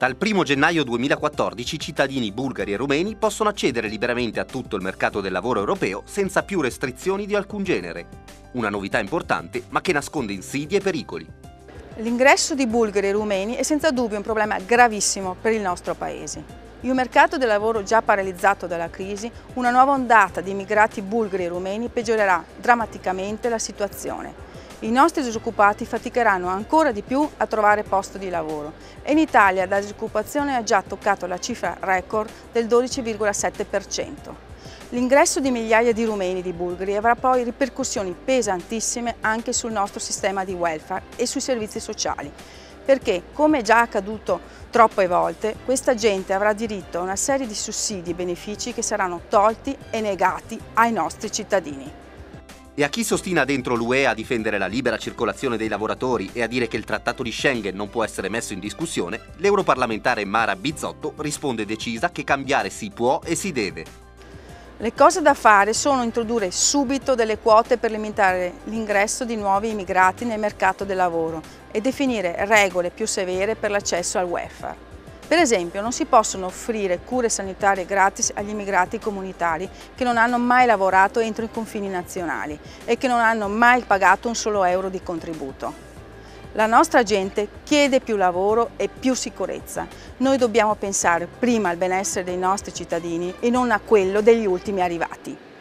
Dal 1 gennaio 2014 cittadini bulgari e rumeni possono accedere liberamente a tutto il mercato del lavoro europeo senza più restrizioni di alcun genere. Una novità importante, ma che nasconde insidie e pericoli. L'ingresso di bulgari e rumeni è senza dubbio un problema gravissimo per il nostro Paese. In un mercato del lavoro già paralizzato dalla crisi, una nuova ondata di immigrati bulgari e rumeni peggiorerà drammaticamente la situazione. I nostri disoccupati faticheranno ancora di più a trovare posto di lavoro e in Italia la disoccupazione ha già toccato la cifra record del 12,7%. L'ingresso di migliaia di rumeni e di bulgari avrà poi ripercussioni pesantissime anche sul nostro sistema di welfare e sui servizi sociali, perché, come è già accaduto troppe volte, questa gente avrà diritto a una serie di sussidi e benefici che saranno tolti e negati ai nostri cittadini. E a chi si ostina dentro l'UE a difendere la libera circolazione dei lavoratori e a dire che il trattato di Schengen non può essere messo in discussione, l'europarlamentare Mara Bizzotto risponde decisa che cambiare si può e si deve. Le cose da fare sono introdurre subito delle quote per limitare l'ingresso di nuovi immigrati nel mercato del lavoro e definire regole più severe per l'accesso al welfare. Per esempio, non si possono offrire cure sanitarie gratis agli immigrati comunitari che non hanno mai lavorato entro i confini nazionali e che non hanno mai pagato un solo euro di contributo. La nostra gente chiede più lavoro e più sicurezza. Noi dobbiamo pensare prima al benessere dei nostri cittadini e non a quello degli ultimi arrivati.